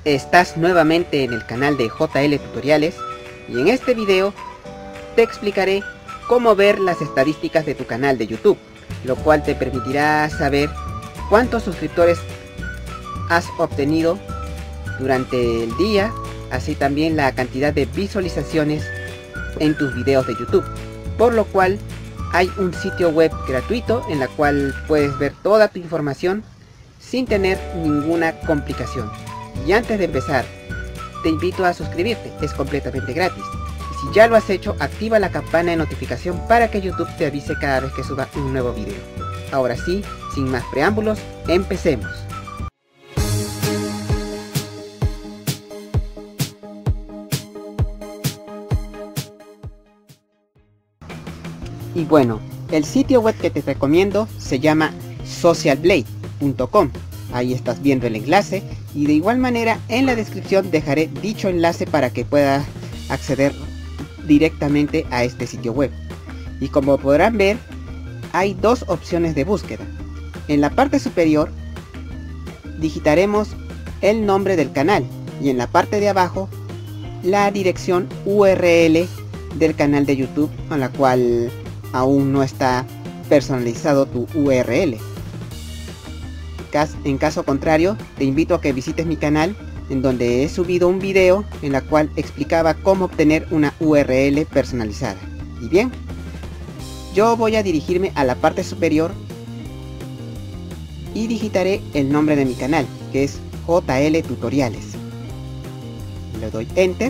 Estás nuevamente en el canal de JL Tutoriales y en este video te explicaré cómo ver las estadísticas de tu canal de YouTube, lo cual te permitirá saber cuántos suscriptores has obtenido durante el día, así también la cantidad de visualizaciones en tus videos de YouTube, por lo cual hay un sitio web gratuito en la cual puedes ver toda tu información sin tener ninguna complicación. Y antes de empezar, te invito a suscribirte, es completamente gratis. Y si ya lo has hecho, activa la campana de notificación para que YouTube te avise cada vez que suba un nuevo video. Ahora sí, sin más preámbulos, empecemos. Y bueno, el sitio web que te recomiendo se llama socialblade.com. Ahí estás viendo el enlace y de igual manera en la descripción dejaré dicho enlace para que puedas acceder directamente a este sitio web. Y como podrán ver, hay dos opciones de búsqueda. En la parte superior digitaremos el nombre del canal y en la parte de abajo la dirección URL del canal de YouTube, con la cual aún no está personalizado tu URL. En caso contrario, te invito a que visites mi canal, en donde he subido un video en la cual explicaba cómo obtener una URL personalizada. Y bien, yo voy a dirigirme a la parte superior y digitaré el nombre de mi canal, que es JL Tutoriales. Le doy Enter,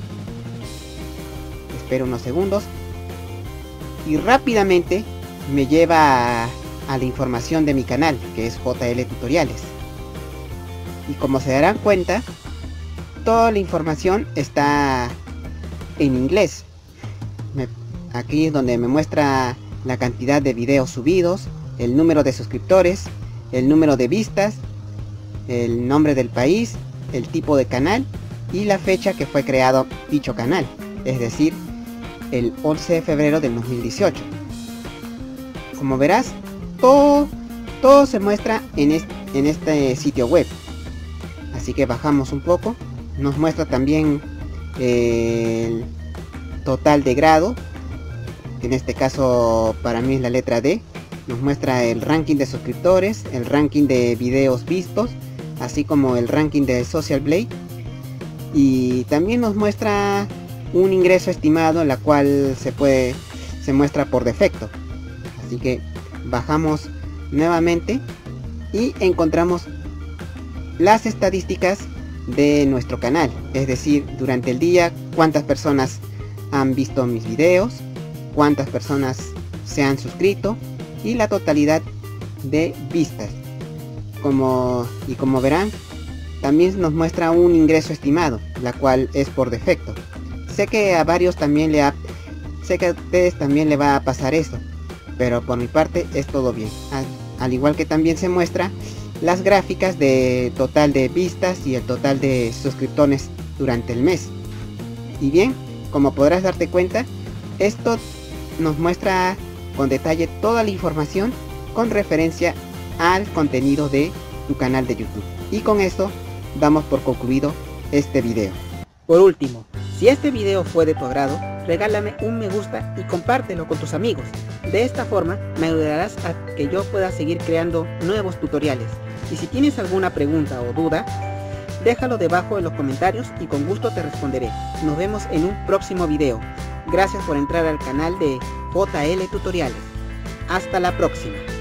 espero unos segundos y rápidamente me lleva a la información de mi canal, que es JL Tutoriales. Y como se darán cuenta, toda la información está en inglés. Aquí es donde me muestra la cantidad de videos subidos, el número de suscriptores, el número de vistas, el nombre del país, el tipo de canal y la fecha que fue creado dicho canal, es decir, el 11 de febrero del 2018. Como verás, todo se muestra en este sitio web. Así que bajamos un poco, nos muestra también el total de grado, que en este caso para mí es la letra D. Nos muestra el ranking de suscriptores, el ranking de videos vistos, así como el ranking de Social Blade. Y también nos muestra un ingreso estimado, en la cual se muestra por defecto. Así que bajamos nuevamente y encontramos las estadísticas de nuestro canal, es decir, durante el día cuántas personas han visto mis videos, cuántas personas se han suscrito y la totalidad de vistas. Como verán, también nos muestra un ingreso estimado, la cual es por defecto. Sé que a varios también sé que a ustedes también le va a pasar eso, pero por mi parte es todo bien. Al igual que también se muestra las gráficas de total de vistas y el total de suscriptores durante el mes. Y bien, como podrás darte cuenta, esto nos muestra con detalle toda la información con referencia al contenido de tu canal de YouTube. Y con esto damos por concluido este video. Por último, si este video fue de tu agrado, regálame un me gusta y compártelo con tus amigos. De esta forma me ayudarás a que yo pueda seguir creando nuevos tutoriales. Y si tienes alguna pregunta o duda, déjalo debajo en los comentarios y con gusto te responderé. Nos vemos en un próximo video. Gracias por entrar al canal de JL Tutoriales. Hasta la próxima.